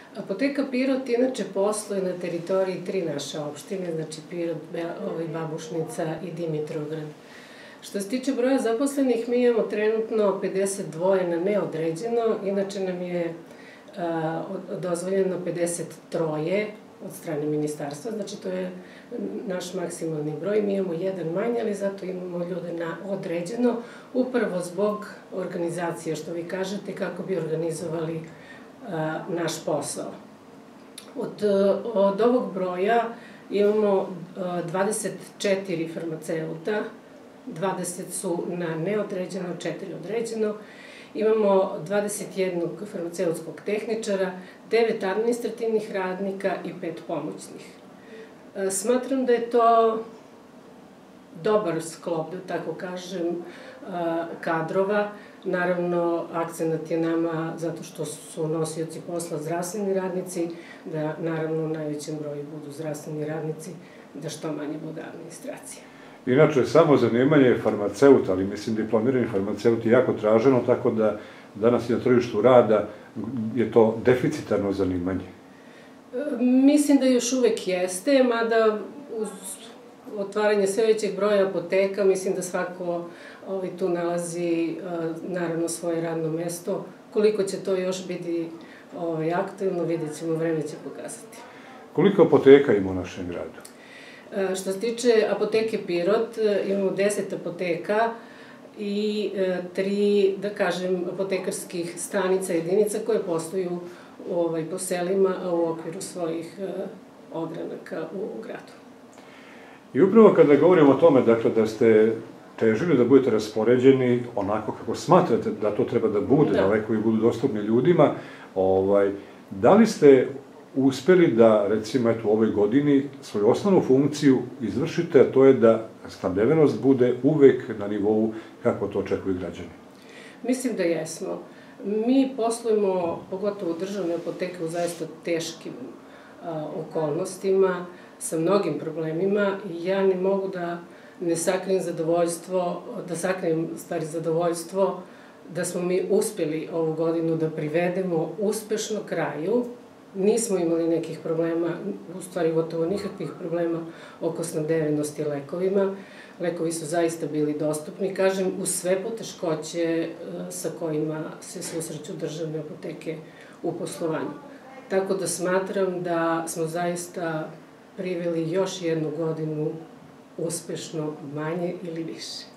Apoteka Pirot inače posluje na teritoriji 3 naše opštine, znači Pirot, Babušnica i Dimitrovgrad. Što se tiče broja zaposlenih, mi imamo trenutno 52 na neodređeno, inače nam je dozvoljeno 53 od strane ministarstva, znači to je naš maksimalni broj. Mi imamo jedan manje, ali zato imamo ljude na određeno, upravo zbog organizacije, što vi kažete, kako bi organizovali naš posao. Od ovog broja imamo 24 farmaceuta, 20 su na neodređeno, 4 određeno. Imamo 21 farmaceutskog tehničara, 9 administrativnih radnika i 5 pomoćnih. Smatram da je to dobar sklop, da tako kažem, kadrova. Naravno, akcenat je nama, zato što su nosioci posla zdravstveni radnici, da naravno u najvećem broju budu zdravstveni radnici, da što manje bude administracija. Inače, samo zanimanje farmaceuta, ali mislim diplomirani farmaceut je jako traženo, tako da danas na tržištu rada je to deficitarno zanimanje. Mislim da još uvek jeste, mada uz otvaranje sve većeg broja apoteka, mislim da svako tu nalazi naravno svoje radno mesto. Koliko će to još biti aktivno, vidjet ćemo, vreme će pokazati. Koliko apoteka ima u našem gradu? Što se tiče apoteke Pirot, imamo 10 apoteka i 3, da kažem, apotekarskih stanica, jedinica koje posluju po selima, a u okviru svojih ogranaka u gradu. I upravo kada govorimo o tome, dakle, da ste težili da budete raspoređeni onako kako smatrate da to treba da bude, da koji budu dostupni ljudima, da li ste uspeli da, recimo, u ovoj godini svoju osnovnu funkciju izvršite, a to je da snabdevenost bude uvek na nivou kako to očekuju građani? Mislim da jesmo. Mi poslujemo, pogotovo državne apoteke, u zaista teškim okolnostima, sa mnogim problemima i ja ne mogu da ne sakrijem zadovoljstvo, zadovoljstvo da smo mi uspeli ovu godinu da privedemo uspešno kraju. Nismo imali nekih problema, u stvari gotovo nikakvih problema oko snabdevenosti lekovima. Lekovi su zaista bili dostupni, kažem, uz sve poteškoće sa kojima se susreću državne apoteke u poslovanju. Tako da smatram da smo zaista priveli još jednu godinu uspešno, manje ili više.